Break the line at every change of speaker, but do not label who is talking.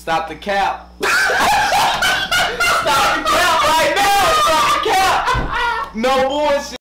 Stop the cap. Stop the cap right now. Stop the cap. No bullshit.